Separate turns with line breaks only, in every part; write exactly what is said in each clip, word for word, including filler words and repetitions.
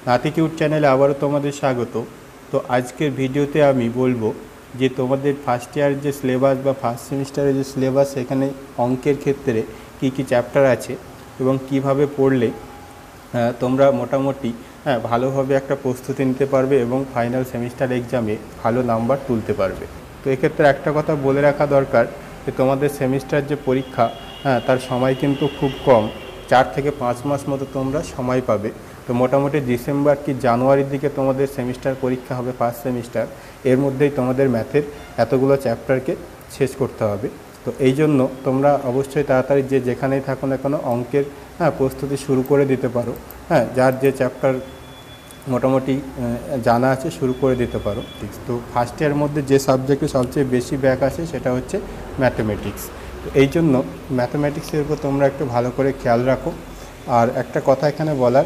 নাতিকিউট চ্যানেলে আবারও তোমাদের স্বাগত। তো আজকের ভিডিওতে আমি বলবো যে তোমাদের ফার্স্ট ইয়ার যে সিলেবাস বা ফার্স্ট সেমিস্টারের যে সিলেবাস, সেখানে অঙ্কের ক্ষেত্রে কি কি চ্যাপ্টার আছে এবং কিভাবে পড়লে তোমরা মোটামুটি হ্যাঁ ভালোভাবে একটা প্রস্তুতি নিতে পারবে এবং ফাইনাল সেমিস্টার এক্সামে ভালো নাম্বার তুলতে পারবে। তো এক্ষেত্রে একটা কথা বলে রাখা দরকার যে তোমাদের সেমিস্টার যে পরীক্ষা হ্যাঁ তার সময় কিন্তু খুব কম, চার থেকে পাঁচ মাস মতো তোমরা সময় পাবে। তো মোটামুটি ডিসেম্বর কি জানুয়ারির দিকে তোমাদের সেমিস্টার পরীক্ষা হবে, ফার্স্ট সেমিস্টার। এর মধ্যেই তোমাদের ম্যাথের এতগুলো চ্যাপ্টারকে শেষ করতে হবে। তো এই জন্য তোমরা অবশ্যই তাড়াতাড়ি যে যেখানেই থাকো না কোনো অঙ্কের হ্যাঁ প্রস্তুতি শুরু করে দিতে পারো। হ্যাঁ যার যে চ্যাপ্টার মোটামুটি জানা আছে শুরু করে দিতে পারো। তো ফার্স্ট ইয়ারের মধ্যে যে সাবজেক্টে সবচেয়ে বেশি ব্যাক আসে সেটা হচ্ছে ম্যাথমেটিক্স। তো এই জন্য ম্যাথমেটিক্সের উপর তোমরা একটু ভালো করে খেয়াল রাখো। আর একটা কথা এখানে বলার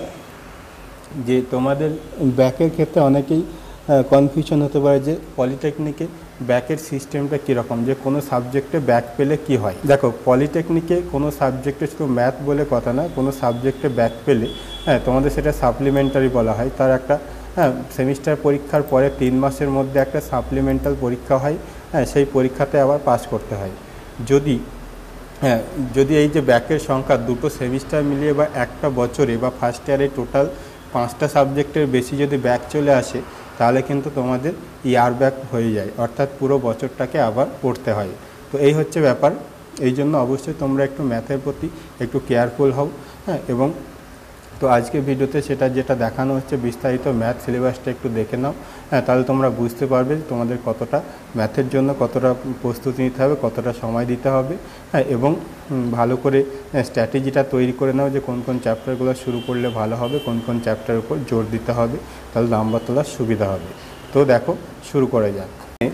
যে তোমাদের ব্যাকের ক্ষেত্রে অনেকেই কনফিউশন হতে পারে যে পলিটেকনিকে ব্যাকের সিস্টেমটা কীরকম, যে কোনো সাবজেক্টে ব্যাক পেলে কি হয়। দেখো, পলিটেকনিকে কোনো সাবজেক্টে শুধু ম্যাথ বলে কথা না, কোনো সাবজেক্টে ব্যাক পেলে হ্যাঁ তোমাদের সেটা সাপ্লিমেন্টারি বলা হয়। তার একটা হ্যাঁ সেমিস্টার পরীক্ষার পরে তিন মাসের মধ্যে একটা সাপ্লিমেন্টাল পরীক্ষা হয়। হ্যাঁ সেই পরীক্ষাতে আবার পাস করতে হয়। যদি হ্যাঁ যদি এই যে ব্যাকের সংখ্যা দুটো সেমিস্টার মিলিয়ে বা একটা বছরে বা ফার্স্ট ইয়ারে টোটাল পাঁচটা সাবজেক্টের বেশি যদি ব্যাক চলে আসে, তাহলে কিন্তু তোমাদের ইয়ার ব্যাক হয়ে যায়, অর্থাৎ পুরো বছরটাকে আবার পড়তে হয়। তো এই হচ্ছে ব্যাপার। এই জন্য অবশ্যই তোমরা একটু ম্যাথের প্রতি একটু কেয়ারফুল হও। হ্যাঁ এবং তো আজকে ভিডিওতে সেটা যেটা দেখানো হচ্ছে বিস্তারিত ম্যাথ সিলেবাসটা একটু দেখে নাও। হ্যাঁ তাহলে তোমরা বুঝতে পারবে তোমাদের কতটা ম্যাথের জন্য কতটা প্রস্তুতি নিতে হবে, কতটা সময় দিতে হবে। হ্যাঁ এবং ভালো করে স্ট্র্যাটেজিটা তৈরি করে নাও যে কোন কোন চ্যাপ্টারগুলো শুরু করলে ভালো হবে, কোন কোন চ্যাপ্টারের উপর জোর দিতে হবে, তাহলে নাম্বার তোলার সুবিধা হবে। তো দেখো শুরু করে যাক।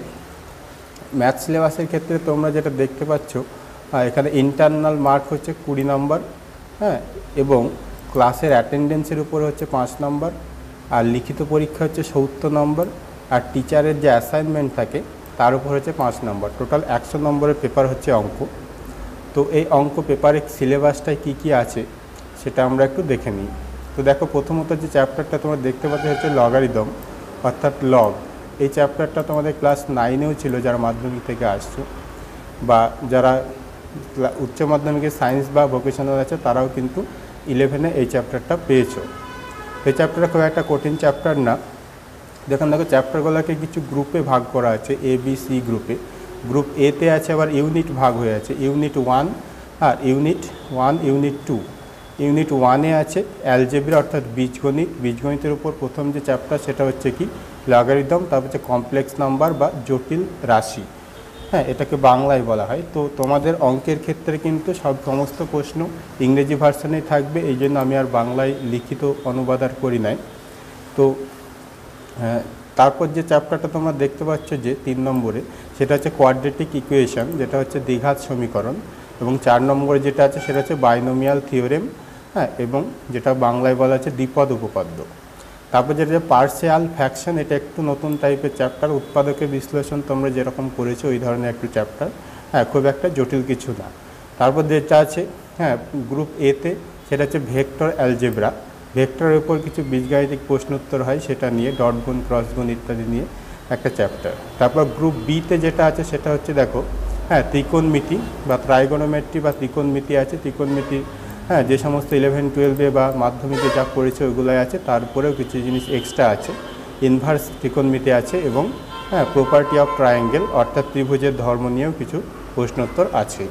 ম্যাথ সিলেবাসের ক্ষেত্রে তোমরা যেটা দেখতে পাচ্ছ, এখানে ইন্টারনাল মার্ক হচ্ছে কুড়ি নম্বর। হ্যাঁ এবং ক্লাসের অ্যাটেন্ডেন্সের উপর হচ্ছে পাঁচ নম্বর, আর লিখিত পরীক্ষা হচ্ছে সত্তর নম্বর, আর টিচারের যে অ্যাসাইনমেন্ট থাকে তার উপর হচ্ছে পাঁচ নম্বর। টোটাল একশো নম্বরের পেপার হচ্ছে অঙ্ক। তো এই অঙ্ক পেপারের সিলেবাসটায় কী কী আছে সেটা আমরা একটু দেখে নিই। তো দেখো, প্রথমত যে চ্যাপ্টারটা তোমরা দেখতে পাচ্ছ হচ্ছে লগারিদম, অর্থাৎ লগ। এই চ্যাপ্টারটা তোমাদের ক্লাস নাইনেও ছিল যারা মাধ্যমিক থেকে আসছো, বা যারা উচ্চ মাধ্যমিকে সায়েন্স বা ভোকেশনাল আছে তারাও কিন্তু ইলেভেনে এই চ্যাপ্টারটা পেয়েছো। এই চ্যাপ্টারটা খুব একটা কঠিন চ্যাপ্টার না। দেখুন দেখো, চ্যাপ্টারগুলোকে কিছু গ্রুপে ভাগ করা আছে, এ বি সি গ্রুপে। গ্রুপ এতে আছে আবার ইউনিট ভাগ হয়ে আছে, ইউনিট ওয়ান আর unit one unit two. Unit ওয়ানে আছে অ্যালজেব্রা অর্থাৎ বীজগণিত। বীজগণিতের উপর প্রথম যে চ্যাপ্টার সেটা হচ্ছে কি লগারিদম, তারপর হচ্ছে কমপ্লেক্স নাম্বার বা জটিল রাশি। হ্যাঁ এটাকে বাংলায় বলা হয়। তো তোমাদের অঙ্কের ক্ষেত্রে কিন্তু সব সমস্ত প্রশ্ন ইংরেজি ভার্সনেই থাকবে, এই জন্য আমি আর বাংলায় লিখিত অনুবাদ আর করি নাই। তো তারপর যে চ্যাপ্টারটা তোমরা দেখতে পাচ্ছ যে তিন নম্বরে, সেটা হচ্ছে কোয়াড্রেটিক ইকুয়েশন, যেটা হচ্ছে দ্বিঘাত সমীকরণ। এবং চার নম্বরে যেটা আছে সেটা হচ্ছে বাইনোমিয়াল থিওরেম। হ্যাঁ এবং যেটা বাংলায় বলা হচ্ছে দ্বিপদ উপপাদ্য। তারপর যেটা যে পার্সিয়াল ফ্র্যাকশন, এটা একটু নতুন টাইপের চ্যাপ্টার। উৎপাদকের বিশ্লেষণ তোমরা যেরকম করেছো ওই ধরনের একটু চ্যাপ্টার। হ্যাঁ খুব একটা জটিল কিছু না। তারপর যেটা আছে হ্যাঁ গ্রুপ এতে, সেটা হচ্ছে ভেক্টর অ্যালজেব্রা। ভেক্টরের উপর কিছু বীজগাণিতিক প্রশ্নোত্তর হয়, সেটা নিয়ে ডট গুণ ক্রস গুণ ইত্যাদি নিয়ে একটা চ্যাপ্টার। তারপর গ্রুপ বিতে যেটা আছে সেটা হচ্ছে দেখো হ্যাঁ ত্রিকোণমিতি বা ট্রাইগোনোমেট্রি বা ত্রিকোণমিতি আছে। ত্রিকোণমিতি হ্যাঁ যে সমস্ত ইলেভেন টুয়েলভে বা মাধ্যমিকে যা পড়েছে ওইগুলোই আছে, তারপরেও কিছু জিনিস এক্সট্রা আছে। ইনভার্স ত্রিকোণমিতি আছে এবং হ্যাঁ প্রপার্টি অফ ট্রায়াঙ্গেল অর্থাৎ ত্রিভুজের ধর্ম নিয়েও কিছু প্রশ্নোত্তর আছে।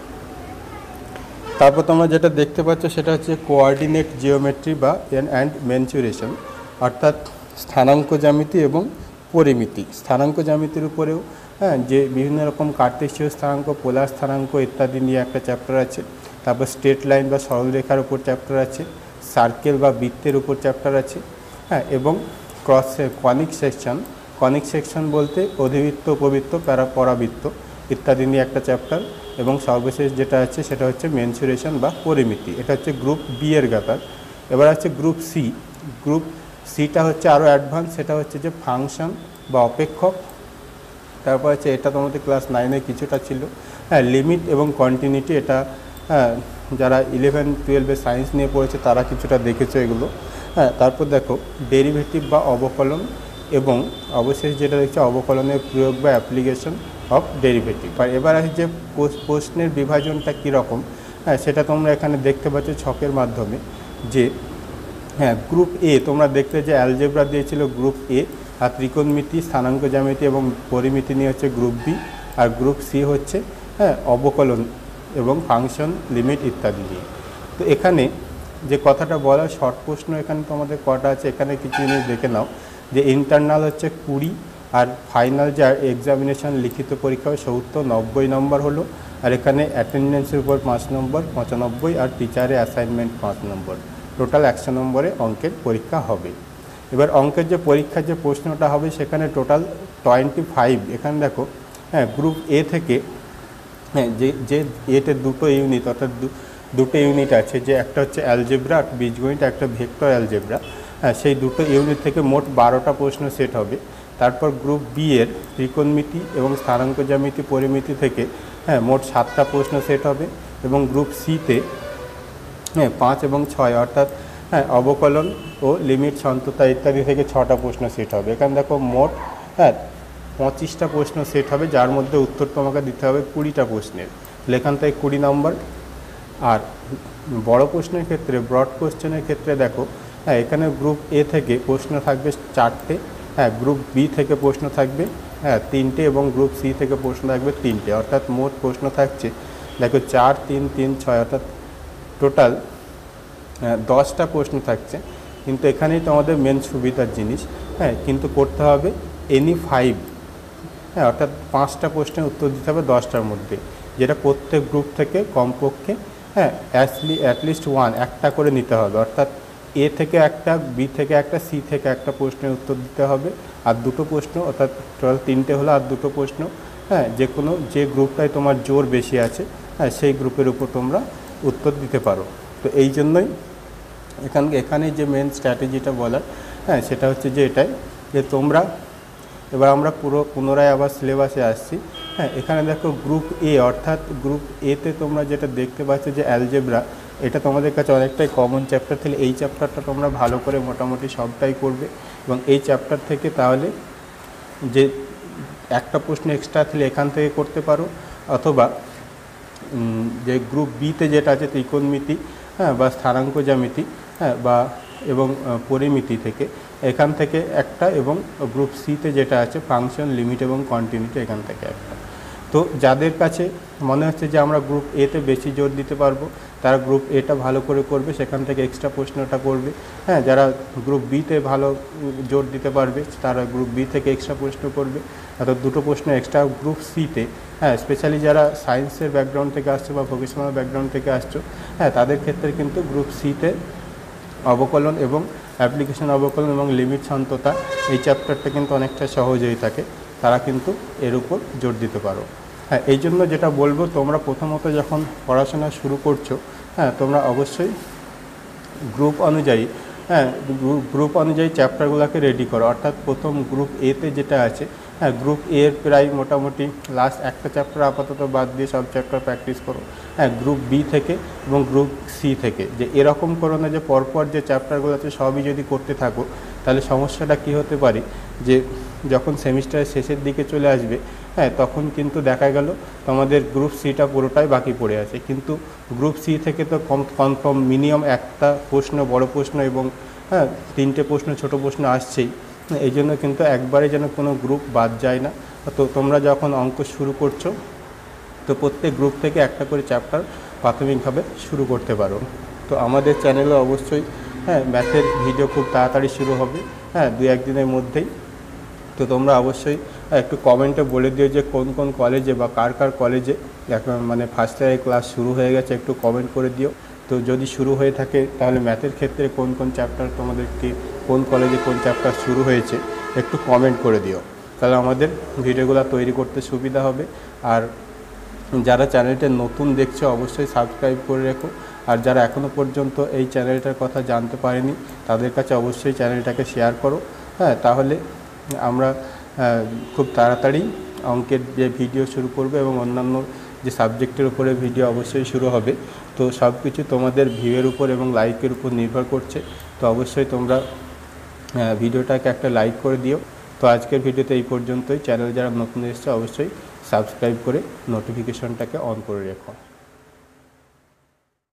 তারপর তোমরা যেটা দেখতে পাচ্ছ সেটা হচ্ছে কোঅর্ডিনেট জিওমেট্রি বা এন অ্যান্ড মেনচুরেশন, অর্থাৎ স্থানাঙ্ক জ্যামিতি এবং পরিমিতি। স্থানাঙ্ক জ্যামিতির উপরেও হ্যাঁ যে বিভিন্ন রকম কার্টেসীয় স্থানাঙ্ক, পোলার স্থানাঙ্ক ইত্যাদি নিয়ে একটা চ্যাপ্টার আছে। তারপর স্ট্রেট লাইন বা সরলরেখার উপর চ্যাপ্টার আছে। সার্কেল বা বৃত্তের উপর চ্যাপ্টার আছে। হ্যাঁ এবং cross conic section, conic section বলতে অধিবৃত্ত, উপবৃত্ত, প্যারা পরাবৃত্ত ইত্যাদি নিয়ে একটা চ্যাপ্টার। এবং সর্বশেষ যেটা আছে সেটা হচ্ছে মেনসুরেশন বা পরিমিতি। এটা হচ্ছে গ্রুপ বি এর ব্যাপার। এবার আছে গ্রুপ সি। গ্রুপ সিটা হচ্ছে আরও অ্যাডভান্স, সেটা হচ্ছে যে ফাংশন বা অপেক্ষক। তারপর হচ্ছে এটা তোমাদের ক্লাস নাইনে কিছুটা ছিল। হ্যাঁ লিমিট এবং কন্টিনিউটি, এটা হ্যাঁ যারা ইলেভেন টুয়েলভে সায়েন্স নিয়ে পড়েছে তারা কিছুটা দেখেছো এগুলো। হ্যাঁ, তারপর দেখো ডেরিভেটিভ বা অবকলন এবং অবশেষ যেটা দেখছি অবকলনের প্রয়োগ বা অ্যাপ্লিকেশন অফ ডেরিভেটিভ। আর এবার আছে যে প্রশ্নের বিভাজনটা কীরকম, হ্যাঁ সেটা তোমরা এখানে দেখতে পাচ্ছ ছকের মাধ্যমে। যে হ্যাঁ গ্রুপ এ তোমরা দেখতে যে অ্যালজেব্রা দিয়েছিল গ্রুপ এ, আর ত্রিকোণমিতি, স্থানাঙ্ক জ্যামিতি এবং পরিমিতি নিয়ে হচ্ছে গ্রুপ বি, আর গ্রুপ সি হচ্ছে হ্যাঁ অবকলন এবং ফাংশন, লিমিট ইত্যাদি নিয়ে। তো এখানে যে কথাটা বলা শর্ট প্রশ্ন এখানে তোমাদের কটা আছে এখানে কিছু জিনিস দেখে নাও। যে ইন্টারনাল হচ্ছে কুড়ি, আর ফাইনাল যে এক্সামিনেশন লিখিত পরীক্ষা সত্তর নব্বই নম্বর হলো, আর এখানে অ্যাটেন্ডেন্সের উপর পাঁচ নম্বর পঁচানব্বই, আর টিচারে অ্যাসাইনমেন্ট পাঁচ নম্বর, টোটাল একশো নম্বরে অঙ্কের পরীক্ষা হবে। এবার অঙ্কের যে পরীক্ষার যে প্রশ্নটা হবে সেখানে টোটাল টোয়েন্টি ফাইভ। এখানে দেখো হ্যাঁ গ্রুপ এ থেকে হ্যাঁ যে যে এতে দুটো ইউনিট অর্থাৎ দুটো ইউনিট আছে, যে একটা হচ্ছে অ্যালজেব্রা আর বীজগণিত, একটা ভেক্টর অ্যালজেব্রা, হ্যাঁ সেই দুটো ইউনিট থেকে মোট বারোটা প্রশ্ন সেট হবে। তারপর গ্রুপ বি এর ত্রিকোণমিতি এবং স্থানাঙ্ক জ্যামিতি, পরিমিতি থেকে হ্যাঁ মোট সাতটা প্রশ্ন সেট হবে। এবং গ্রুপ সিতে হ্যাঁ পাঁচ এবং ছয় অর্থাৎ হ্যাঁ অবকলন ও লিমিট, সন্ততা ইত্যাদি থেকে ছটা প্রশ্ন সেট হবে। এখানে দেখো মোট হ্যাঁ পঁচিশটা প্রশ্ন সেট হবে, যার মধ্যে উত্তর তোমাকে দিতে হবে কুড়িটা প্রশ্নের, এখান থেকে কুড়ি নম্বর। আর বড় প্রশ্নের ক্ষেত্রে, ব্রড কোশ্চেনের ক্ষেত্রে দেখো হ্যাঁ এখানে গ্রুপ এ থেকে প্রশ্ন থাকবে চারটে, হ্যাঁ গ্রুপ বি থেকে প্রশ্ন থাকবে হ্যাঁ তিনটে, এবং গ্রুপ সি থেকে প্রশ্ন থাকবে তিনটে, অর্থাৎ মোট প্রশ্ন থাকছে দেখো চার তিন তিন ছয় অর্থাৎ টোটাল দশটা প্রশ্ন থাকছে। কিন্তু এখানেই তোমাদের মেন সুবিধার জিনিস, হ্যাঁ কিন্তু করতে হবে এনি ফাইভ, হ্যাঁ অর্থাৎ পাঁচটা প্রশ্নের উত্তর দিতে হবে দশটার মধ্যে, যেটা প্রত্যেক গ্রুপ থেকে কমপক্ষে হ্যাঁ অ্যাটলি অ্যাটলিস্ট ওয়ান একটা করে নিতে হবে, অর্থাৎ এ থেকে একটা, বি থেকে একটা, সি থেকে একটা প্রশ্নের উত্তর দিতে হবে, আর দুটো প্রশ্ন অর্থাৎ টোটাল তিনটে হলো, আর দুটো প্রশ্ন হ্যাঁ যে কোনো যে গ্রুপটায় তোমার জোর বেশি আছে হ্যাঁ সেই গ্রুপের উপর তোমরা উত্তর দিতে পারো। তো এই জন্যই এখান এখানে যে মেন স্ট্র্যাটেজিটা বলার হ্যাঁ সেটা হচ্ছে যে এটাই, যে তোমরা এবার আমরা পুরো পুনরায় আবার সিলেবাসে আসছি। হ্যাঁ এখানে দেখো গ্রুপ এ অর্থাৎ গ্রুপ এতে তোমরা যেটা দেখতে পাচ্ছ যে অ্যালজেব্রা, এটা তোমাদের কাছে অনেকটাই কমন চ্যাপ্টার, তাহলে এই চ্যাপ্টারটা তোমরা ভালো করে মোটামুটি সবটাই করবে। এবং এই চ্যাপ্টার থেকে তাহলে যে একটা প্রশ্ন এক্সট্রা তাহলে এখান থেকে করতে পারো, অথবা যে গ্রুপ বিতে যেটা আছে ত্রিকোণমিতি হ্যাঁ বা স্থানাঙ্ক জ্যামিতি হ্যাঁ বা এবং পরিমিতি থেকে এখান থেকে একটা, এবং গ্রুপ সিতে যেটা আছে ফাংশন, লিমিট এবং কন্টিনিউটি এখান থেকে একটা। তো যাদের কাছে মনে হচ্ছে যে আমরা গ্রুপ এতে বেশি জোর দিতে পারবো তারা গ্রুপ এটা ভালো করে করবে, সেখান থেকে এক্সট্রা প্রশ্নটা করবে। হ্যাঁ যারা গ্রুপ বিতে ভালো জোর দিতে পারবে তারা গ্রুপ বি থেকে এক্সট্রা প্রশ্ন করবে, অর্থাৎ দুটো প্রশ্ন এক্সট্রা গ্রুপ সিতে। হ্যাঁ স্পেশালি যারা সায়েন্সের ব্যাকগ্রাউন্ড থেকে আসছো বা ভোকেশনাল ব্যাকগ্রাউন্ড থেকে আসছো হ্যাঁ তাদের ক্ষেত্রে কিন্তু গ্রুপ সিতে অবকলন এবং অ্যাপ্লিকেশন অবকলন এবং লিমিট, সন্ততা এই চ্যাপ্টারটা কিন্তু অনেকটা সহজ হয়ে থাকে, তারা কিন্তু এর উপর জোর দিতে পারো। হ্যাঁ এই জন্য যেটা বলবো, তোমরা প্রথমত যখন পড়াশোনা শুরু করছো হ্যাঁ তোমরা অবশ্যই গ্রুপ অনুযায়ী হ্যাঁ গ্রুপ অনুযায়ী চ্যাপ্টারগুলোকে রেডি করো। অর্থাৎ প্রথম গ্রুপ এতে যেটা আছে হ্যাঁ গ্রুপ এর প্রায় মোটামুটি লাস্ট একটা চ্যাপ্টার আপাতত বাদ দিয়ে সব চ্যাপ্টার প্র্যাকটিস করো। হ্যাঁ গ্রুপ বি থেকে এবং গ্রুপ সি থেকে, যে এরকম করো না যে পরপর যে চ্যাপ্টারগুলো আছে সবই যদি করতে থাকো তাহলে সমস্যাটা কি হতে পারে, যে যখন সেমিস্টারের শেষের দিকে চলে আসবে হ্যাঁ তখন কিন্তু দেখা গেল তোমাদের গ্রুপ সিটা পুরোটাই বাকি পড়ে আছে, কিন্তু গ্রুপ সি থেকে তো কম কনফার্ম মিনিমাম একটা প্রশ্ন বড় প্রশ্ন এবং হ্যাঁ তিনটে প্রশ্ন ছোট প্রশ্ন আসছেই। এই জন্য কিন্তু একবারে যেন কোনো গ্রুপ বাদ যায় না। তো তোমরা যখন অঙ্ক শুরু করছো তো প্রত্যেক গ্রুপ থেকে একটা করে চ্যাপ্টার প্রাথমিকভাবে শুরু করতে পারো। তো আমাদের চ্যানেলে অবশ্যই হ্যাঁ ম্যাথের ভিডিও খুব তাড়াতাড়ি শুরু হবে, হ্যাঁ দু একদিনের মধ্যেই। তো তোমরা অবশ্যই একটু কমেন্টে বলে দিও যে কোন কোন কলেজে বা কার কার কলেজে এখন মানে ফার্স্ট ইয়ারের ক্লাস শুরু হয়ে গেছে, একটু কমেন্ট করে দিও। তো যদি শুরু হয়ে থাকে তাহলে ম্যাথের ক্ষেত্রে কোন কোন চ্যাপ্টার তোমাদেরকে কোন কলেজে কোন চ্যাপ্টার শুরু হয়েছে একটু কমেন্ট করে দিও, তাহলে আমাদের ভিডিওগুলো তৈরি করতে সুবিধা হবে। আর যারা চ্যানেলটা নতুন দেখছো অবশ্যই সাবস্ক্রাইব করে রেখো, আর যারা এখনও পর্যন্ত এই চ্যানেলটার কথা জানতে পারেনি তাদের কাছে অবশ্যই চ্যানেলটাকে শেয়ার করো। হ্যাঁ তাহলে আমরা খুব তাড়াতাড়ি অঙ্কের যে ভিডিও শুরু করবে এবং অন্যান্য যে সাবজেক্টের উপরে ভিডিও অবশ্যই শুরু হবে। তো সব কিছু তোমাদের ভিউয়ের উপর এবং লাইকের উপর নির্ভর করছে। তো অবশ্যই তোমরা ভিডিওটাকে একটা লাইক করে দিও। তো আজকের ভিডিওতে এই পর্যন্তই। চ্যানেল যারা নতুন এসেছে অবশ্যই সাবস্ক্রাইব করে নোটিফিকেশনটাকে অন করে রেখো।